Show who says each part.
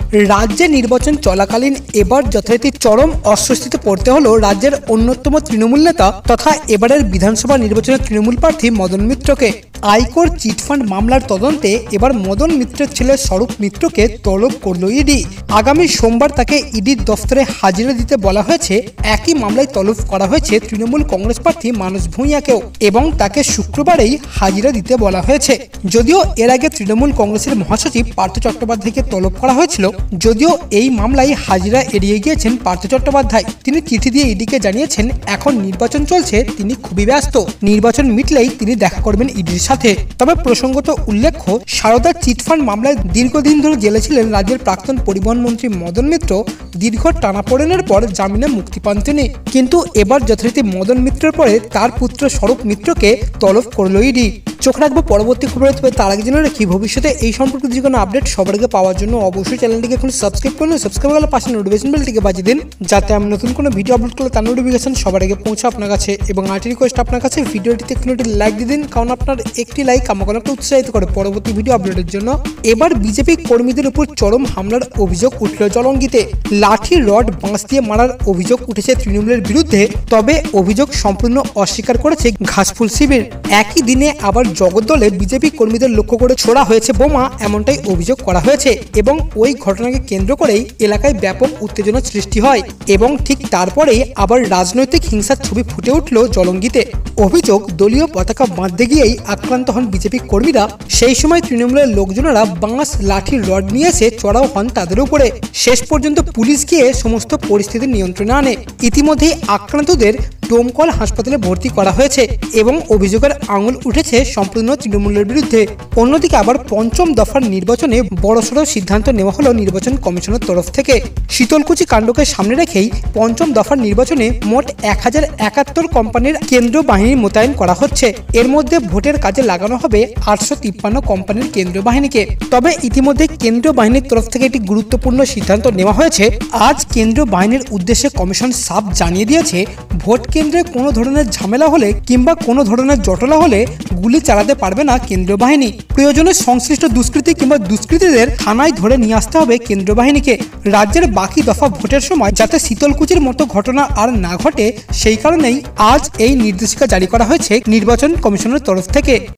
Speaker 1: রাজ্যে নির্বাচন চলাকালীন এবার যথারীতি চরম অস্বস্তিতে পড়তে হলো রাজ্যের অন্যতম তৃণমূল নেতা তথা এবারের বিধানসভা নির্বাচনের তৃণমূল প্রার্থী মদন মিত্রকে। আয়কর চিটফান্ড মামলার তদন্তে এবার মদন মিত্রের ছেলে স্বরূপ মিত্রকে তলব করল ইডি। আগামী সোমবার তাকে ইডির দফতরে হাজিরা দিতে বলা হয়েছে। একই মামলায় তলব করা হয়েছে তৃণমূল কংগ্রেস প্রার্থী মানস ভূঁইয়াকেও এবং তাকে শুক্রবারেই হাজিরা দিতে বলা হয়েছে। যদিও এর আগে তৃণমূল কংগ্রেসের মহাসচিব পার্থ চট্টোপাধ্যায়কে তলব করা হয়েছিল, যদিও এই মামলায় হাজিরা এড়িয়ে গিয়েছেন পার্থ চট্টোপাধ্যায়। তিনি চিঠি দিয়ে ইডিকে জানিয়েছেন এখন নির্বাচন চলছে, তিনি খুবই ব্যস্ত, নির্বাচন মিটলেই তিনি দেখা করবেন ইডির সাথে। তবে প্রসঙ্গত উল্লেখ্য, সারদা চিটফান্ড মামলায় দীর্ঘদিন ধরে জেলে ছিলেন রাজ্যের প্রাক্তন পরিবহন মন্ত্রী মদন মিত্র। দীর্ঘ টানাপোড়েনের পর জামিনে মুক্তি পান তিনি, কিন্তু এবার যথারীতি মদন মিত্রের পরে তার পুত্র স্বরূপ মিত্রকে তলব করল ইডি। চোখ রাখবো পরবর্তী খবরে। তবে তার আগে জেনে রাখি, ভবিষ্যতে এই সম্পর্কে যে কোনো আপডেট সবার আগে পাওয়ার জন্য অবশ্যই চ্যানেলটিকে এখন সাবস্ক্রাইব করুন। সাবস্ক্রাইব করলে পাশে নোটিফিকেশন বেলটিকে বাজিয়ে দিন, যাতে আমি নতুন কোনো ভিডিও আপলোড করলে তার নোটিফিকেশন সবার আগে পৌঁছে আপনার কাছে। এবং আরেকটি রিকোয়েস্ট আপনার কাছে, ভিডিওটিতে একটি লাইক দিয়ে দিন, কারণ আপনার একটি লাইক আমাকে অনেকটা উৎসাহিত করে পরবর্তী ভিডিও আপলোডের জন্য। এবার বিজেপি কর্মীদের উপর চরম হামলার অভিযোগ উঠল জলঙ্গিতে। লাঠি রড বাঁশ দিয়ে মারার অভিযোগ উঠেছে তৃণমূলের বিরুদ্ধে, তবে অভিযোগ সম্পূর্ণ অস্বীকার করেছে ঘাসফুল শিবির। একই দিনে আবার জগদ্দলে বিজেপি কর্মীদের লক্ষ্য করে ছোড়া হয়েছে বোমা, এমনটাই অভিযোগ করা হয়েছে এবং ওই ঘটনাকে কেন্দ্র করেই এলাকায় ব্যাপক উত্তেজনা সৃষ্টি হয় এবং ঠিক তারপরেই আবার রাজনৈতিক হিংসার ছবি ফুটে উঠল জলঙ্গিতে। অভিযোগ, দলীয় পতাকা বাঁধতে গিয়েই আক্রান্ত হন বিজেপি কর্মীরা। সেই সময় তৃণমূলের লোকজনেরা বাঁশ লাঠি রড নিয়ে এসে চড়াও হন তাদের উপরে। শেষ পর্যন্ত পুলিশ গিয়ে সমস্ত পরিস্থিতি নিয়ন্ত্রণে আনে। ইতিমধ্যেই আক্রান্তদের দমকল হাসপাতালে ভর্তি করা হয়েছে এবং অভিযোগের আঙুল উঠেছে সম্পূর্ণ তৃণমূলের বিরুদ্ধে। অন্যদিকে আবার পঞ্চম দফার নির্বাচনে বড়সড় সিদ্ধান্ত নেওয়া হলো নির্বাচন কমিশনের তরফ থেকে। শীতলকুচি কাণ্ডকে সামনে রেখেই পঞ্চম দফার নির্বাচনে মোট 1071 কোম্পানির কেন্দ্রীয় বাহিনী মোতায়েন করা হচ্ছে। এর মধ্যে ভোটের কাজে লাগানো হবে 853 কোম্পানির কেন্দ্রীয় বাহিনীকে। তবে ইতিমধ্যে কেন্দ্রীয় বাহিনীর তরফ থেকে একটি গুরুত্বপূর্ণ সিদ্ধান্ত নেওয়া হয়েছে। আজ কেন্দ্রীয় বাহিনীর উদ্দেশ্যে কমিশন সাফ জানিয়ে দিয়েছে, ভোট কেন্দ্রে কোনো ধরনের ঝামেলা হলে কিংবা কোনো ধরনের জটলা হলে গুলি চালাতে পারবে না কেন্দ্রীয় বাহিনী। প্রয়োজনে সংশ্লিষ্ট দুষ্কৃতী কিংবা দুষ্কৃতীদের থানায় ধরে নিয়ে আসতে হবে কেন্দ্রীয় বাহিনীকে। রাজ্যের বাকি দফা ভোটের সময় যাতে শীতলকুচির মতো ঘটনা আর না ঘটে, সেই কারণেই আজ এই নির্দেশিকা জারি করা হয়েছে নির্বাচন কমিশনের তরফ থেকে।